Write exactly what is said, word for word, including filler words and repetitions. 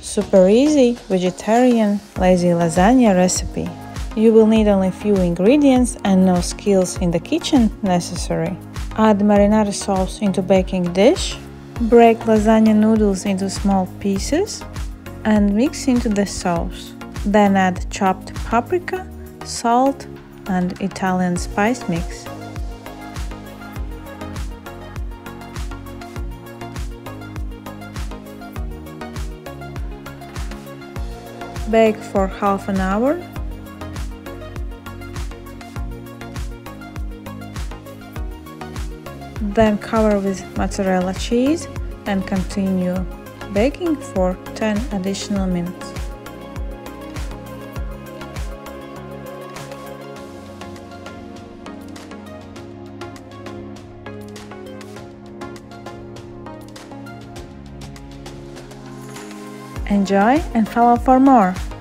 Super easy, vegetarian, lazy lasagna recipe. You will need only few ingredients and no skills in the kitchen necessary. Add marinara sauce into baking dish. Break lasagna noodles into small pieces and mix into the sauce. Then add chopped paprika, salt and Italian spice mix. Bake for half an hour. Then cover with mozzarella cheese and continue baking for ten additional minutes. Enjoy and follow for more!